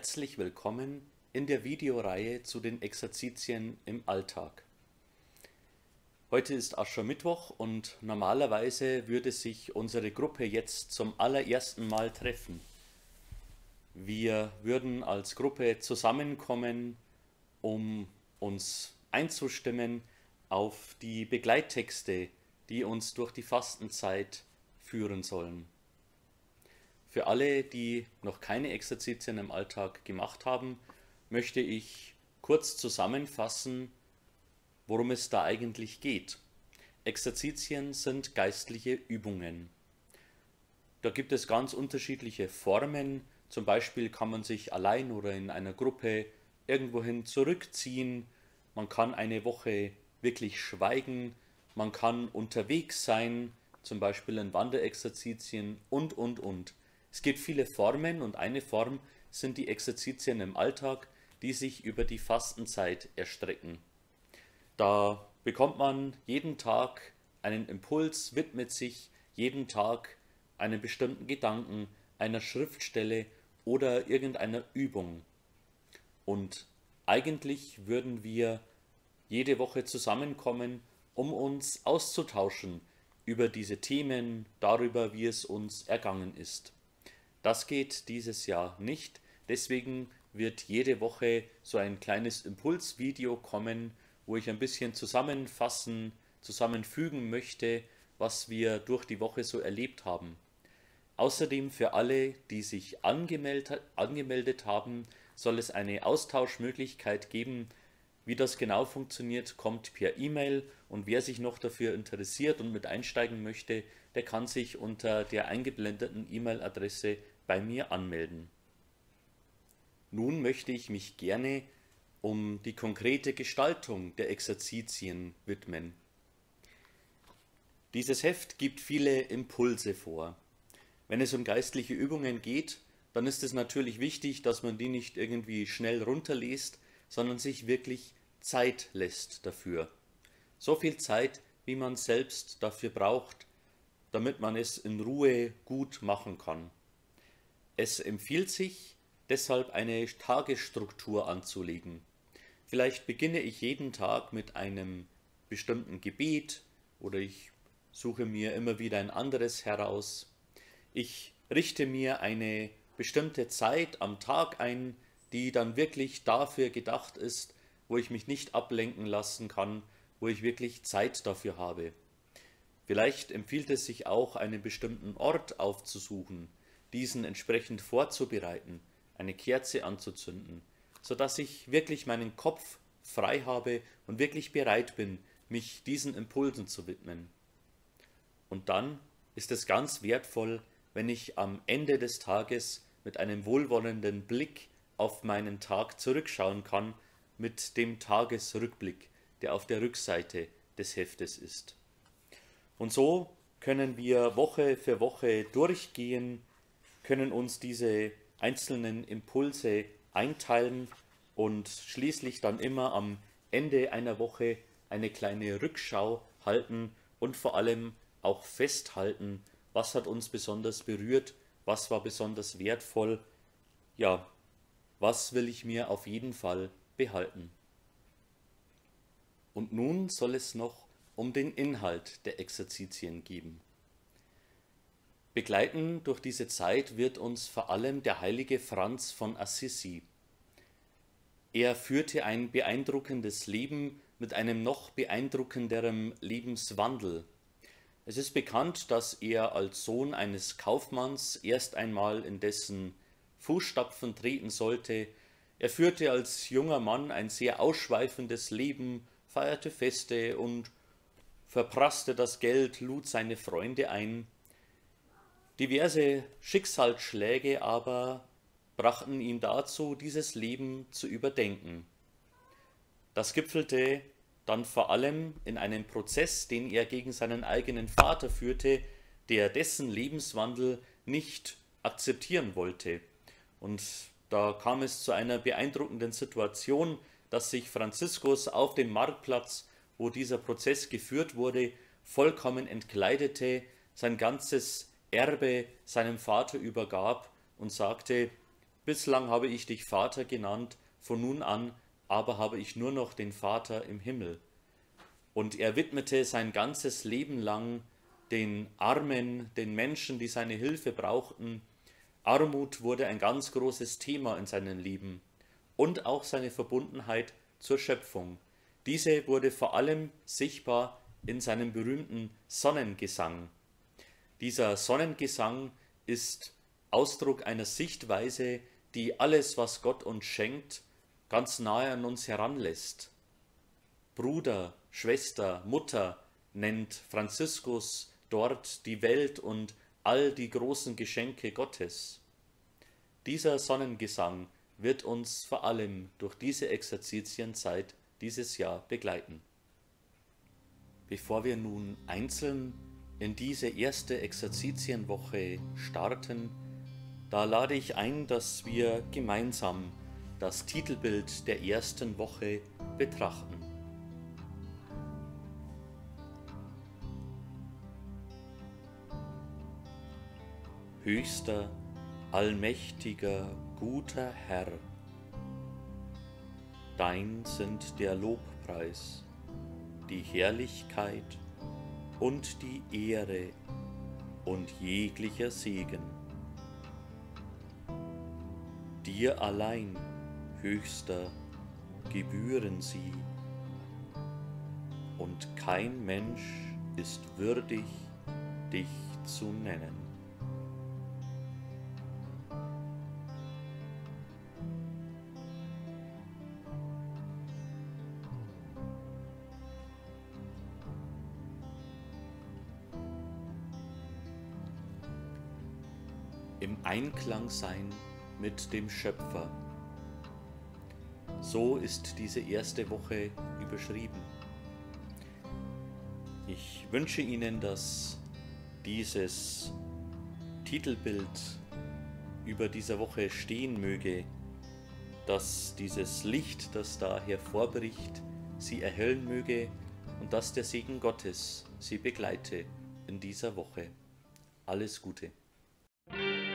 Herzlich willkommen in der Videoreihe zu den Exerzitien im Alltag. Heute ist Aschermittwoch und normalerweise würde sich unsere Gruppe jetzt zum allerersten Mal treffen. Wir würden als Gruppe zusammenkommen, um uns einzustimmen auf die Begleittexte, die uns durch die Fastenzeit führen sollen. Für alle, die noch keine Exerzitien im Alltag gemacht haben, möchte ich kurz zusammenfassen, worum es da eigentlich geht. Exerzitien sind geistliche Übungen. Da gibt es ganz unterschiedliche Formen. Zum Beispiel kann man sich allein oder in einer Gruppe irgendwohin zurückziehen. Man kann eine Woche wirklich schweigen. Man kann unterwegs sein, zum Beispiel in Wanderexerzitien und. Es gibt viele Formen und eine Form sind die Exerzitien im Alltag, die sich über die Fastenzeit erstrecken. Da bekommt man jeden Tag einen Impuls, widmet sich jeden Tag einem bestimmten Gedanken, einer Schriftstelle oder irgendeiner Übung. Und eigentlich würden wir jede Woche zusammenkommen, um uns auszutauschen über diese Themen, darüber, wie es uns ergangen ist. Das geht dieses Jahr nicht, deswegen wird jede Woche so ein kleines Impulsvideo kommen, wo ich ein bisschen zusammenfügen möchte, was wir durch die Woche so erlebt haben. Außerdem für alle, die sich angemeldet haben, soll es eine Austauschmöglichkeit geben. Wie das genau funktioniert, kommt per E-Mail, und wer sich noch dafür interessiert und mit einsteigen möchte, der kann sich unter der eingeblendeten E-Mail-Adresse bei mir anmelden. Nun möchte ich mich gerne um die konkrete Gestaltung der Exerzitien widmen. Dieses Heft gibt viele Impulse vor. Wenn es um geistliche Übungen geht, dann ist es natürlich wichtig, dass man die nicht irgendwie schnell runterliest, sondern sich wirklich Zeit lässt dafür. So viel Zeit, wie man selbst dafür braucht, damit man es in Ruhe gut machen kann. Es empfiehlt sich, deshalb eine Tagesstruktur anzulegen. Vielleicht beginne ich jeden Tag mit einem bestimmten Gebet oder ich suche mir immer wieder ein anderes heraus. Ich richte mir eine bestimmte Zeit am Tag ein, die dann wirklich dafür gedacht ist, wo ich mich nicht ablenken lassen kann, wo ich wirklich Zeit dafür habe. Vielleicht empfiehlt es sich auch, einen bestimmten Ort aufzusuchen, diesen entsprechend vorzubereiten, eine Kerze anzuzünden, sodass ich wirklich meinen Kopf frei habe und wirklich bereit bin, mich diesen Impulsen zu widmen. Und dann ist es ganz wertvoll, wenn ich am Ende des Tages mit einem wohlwollenden Blick auf meinen Tag zurückschauen kann, mit dem Tagesrückblick, der auf der Rückseite des Heftes ist. Und so können wir Woche für Woche durchgehen, können uns diese einzelnen Impulse einteilen und schließlich dann immer am Ende einer Woche eine kleine Rückschau halten und vor allem auch festhalten, was hat uns besonders berührt, was war besonders wertvoll, ja, was will ich mir auf jeden Fall behalten. Und nun soll es noch um den Inhalt der Exerzitien gehen. Begleiten durch diese Zeit wird uns vor allem der heilige Franz von Assisi. Er führte ein beeindruckendes Leben mit einem noch beeindruckenderen Lebenswandel. Es ist bekannt, dass er als Sohn eines Kaufmanns erst einmal in dessen Fußstapfen treten sollte. Er führte als junger Mann ein sehr ausschweifendes Leben, feierte Feste und verprasste das Geld, lud seine Freunde ein. Diverse Schicksalsschläge aber brachten ihn dazu, dieses Leben zu überdenken. Das gipfelte dann vor allem in einem Prozess, den er gegen seinen eigenen Vater führte, der dessen Lebenswandel nicht akzeptieren wollte. Und da kam es zu einer beeindruckenden Situation, dass sich Franziskus auf dem Marktplatz, wo dieser Prozess geführt wurde, vollkommen entkleidete, sein ganzes Erbe seinem Vater übergab und sagte: Bislang habe ich dich Vater genannt, von nun an aber habe ich nur noch den Vater im Himmel. Und er widmete sein ganzes Leben lang den Armen, den Menschen, die seine Hilfe brauchten. Armut wurde ein ganz großes Thema in seinem Leben und auch seine Verbundenheit zur Schöpfung. Diese wurde vor allem sichtbar in seinem berühmten Sonnengesang. Dieser Sonnengesang ist Ausdruck einer Sichtweise, die alles, was Gott uns schenkt, ganz nahe an uns heranlässt. Bruder, Schwester, Mutter nennt Franziskus dort die Welt und all die großen Geschenke Gottes. Dieser Sonnengesang wird uns vor allem durch diese Exerzitienzeit dieses Jahr begleiten. Bevor wir nun einzeln in diese erste Exerzitienwoche starten, da lade ich ein, dass wir gemeinsam das Titelbild der ersten Woche betrachten. Höchster, allmächtiger, guter Herr, dein sind der Lobpreis, die Herrlichkeit und die Ehre und jeglicher Segen. Dir allein, Höchster, gebühren sie, und kein Mensch ist würdig, dich zu nennen. Im Einklang sein mit dem Schöpfer. So ist diese erste Woche überschrieben. Ich wünsche Ihnen, dass dieses Titelbild über dieser Woche stehen möge, dass dieses Licht, das da hervorbricht, Sie erhellen möge und dass der Segen Gottes Sie begleite in dieser Woche. Alles Gute.